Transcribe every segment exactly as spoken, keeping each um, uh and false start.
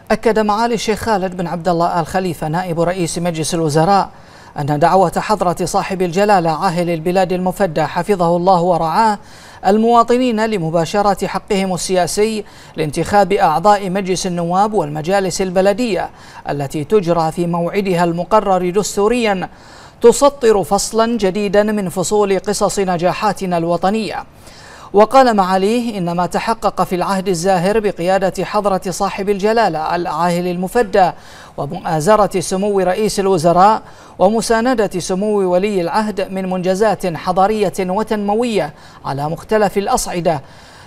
أكد معالي الشيخ خالد بن عبد الله آل خليفة نائب رئيس مجلس الوزراء أن دعوة حضرة صاحب الجلالة عاهل البلاد المفدى حفظه الله ورعاه المواطنين لمباشرة حقهم السياسي لانتخاب أعضاء مجلس النواب والمجالس البلدية التي تجرى في موعدها المقرر دستوريا تسطر فصلا جديدا من فصول قصص نجاحاتنا الوطنية. وقال معاليه إن ما تحقق في العهد الزاهر بقيادة حضرة صاحب الجلالة العاهل المفدى ومؤازرة سمو رئيس الوزراء ومساندة سمو ولي العهد من منجزات حضارية وتنموية على مختلف الأصعدة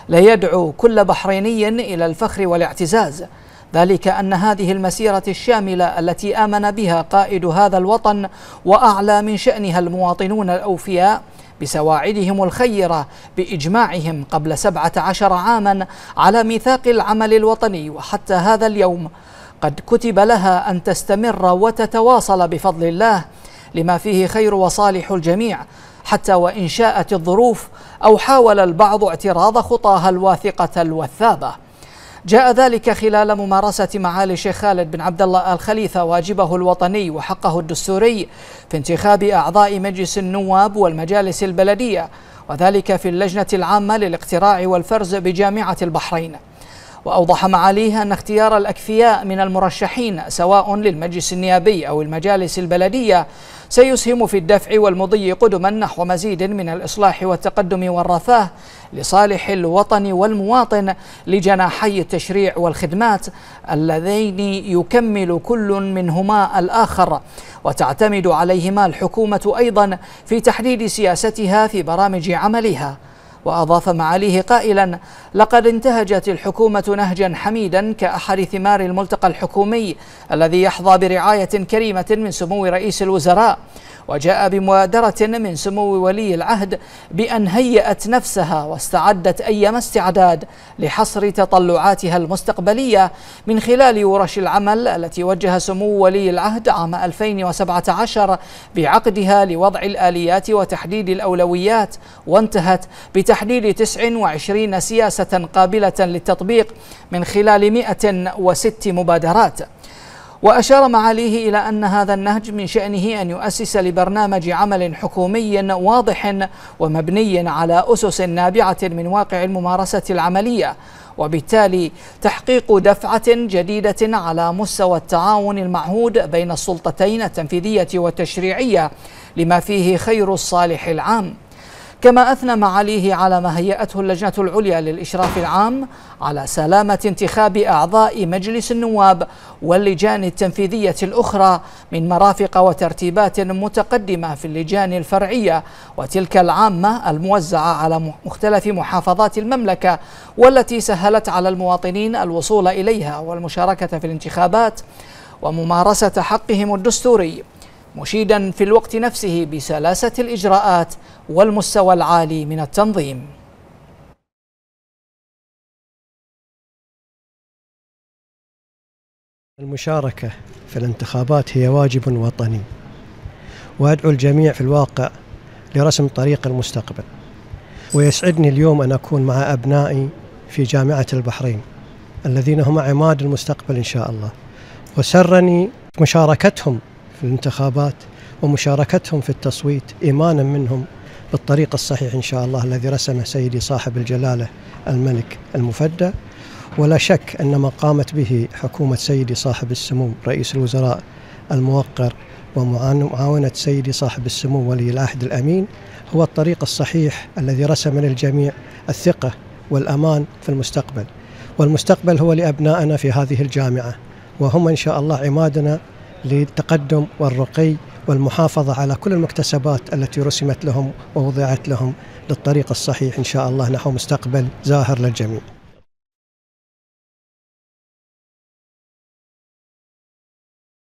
ليدعو كل بحريني إلى الفخر والاعتزاز، ذلك أن هذه المسيرة الشاملة التي آمن بها قائد هذا الوطن وأعلى من شأنها المواطنون الأوفياء بسواعدهم الخيرة بإجماعهم قبل سبعة عشر عاما على ميثاق العمل الوطني وحتى هذا اليوم قد كتب لها أن تستمر وتتواصل بفضل الله لما فيه خير وصالح الجميع، حتى وإن شاءت الظروف أو حاول البعض اعتراض خطاها الواثقة الوثابة. جاء ذلك خلال ممارسة معالي الشيخ خالد بن عبد الله آل خليفة واجبه الوطني وحقه الدستوري في انتخاب أعضاء مجلس النواب والمجالس البلدية، وذلك في اللجنة العامة للاقتراع والفرز بجامعة البحرين. وأوضح معاليه أن اختيار الأكفياء من المرشحين سواء للمجلس النيابي أو المجالس البلدية سيسهم في الدفع والمضي قدما نحو مزيد من الإصلاح والتقدم والرفاه لصالح الوطن والمواطن لجناحي التشريع والخدمات اللذين يكمل كل منهما الآخر وتعتمد عليهما الحكومة أيضا في تحديد سياستها في برامج عملها. وأضاف معاليه قائلا: لقد انتهجت الحكومة نهجا حميدا كأحد ثمار الملتقى الحكومي الذي يحظى برعاية كريمة من سمو رئيس الوزراء، وجاء بمبادرة من سمو ولي العهد بأن هيأت نفسها واستعدت أيما استعداد لحصر تطلعاتها المستقبلية من خلال ورش العمل التي وجه سمو ولي العهد عام ألفين وسبعة عشر بعقدها لوضع الآليات وتحديد الأولويات، وانتهت بتحديد تسع وعشرين سياسة قابلة للتطبيق من خلال مئة وست مبادرات. وأشار معاليه إلى أن هذا النهج من شأنه أن يؤسس لبرنامج عمل حكومي واضح ومبني على أسس نابعة من واقع الممارسة العملية، وبالتالي تحقيق دفعة جديدة على مستوى التعاون المعهود بين السلطتين التنفيذية والتشريعية لما فيه خير الصالح العام. كما أثنى معاليه على ما هيأته اللجنة العليا للإشراف العام على سلامة انتخاب أعضاء مجلس النواب واللجان التنفيذية الأخرى من مرافق وترتيبات متقدمة في اللجان الفرعية وتلك العامة الموزعة على مختلف محافظات المملكة، والتي سهلت على المواطنين الوصول إليها والمشاركة في الانتخابات وممارسة حقهم الدستوري، مشيدا في الوقت نفسه بسلاسة الإجراءات والمستوى العالي من التنظيم. المشاركة في الانتخابات هي واجب وطني، وأدعو الجميع في الواقع لرسم طريق المستقبل. ويسعدني اليوم أن أكون مع أبنائي في جامعة البحرين الذين هم عماد المستقبل إن شاء الله، وسرني مشاركتهم في الانتخابات ومشاركتهم في التصويت إيمانا منهم بالطريق الصحيح إن شاء الله الذي رسمه سيدي صاحب الجلالة الملك المفدى. ولا شك أن ما قامت به حكومة سيدي صاحب السمو رئيس الوزراء الموقر ومعاونة سيدي صاحب السمو ولي العهد الأمين هو الطريق الصحيح الذي رسم للجميع الثقة والأمان في المستقبل، والمستقبل هو لأبنائنا في هذه الجامعة، وهم إن شاء الله عمادنا للتقدم والرقي والمحافظة على كل المكتسبات التي رسمت لهم ووضعت لهم للطريق الصحيح إن شاء الله نحو مستقبل زاهر للجميع.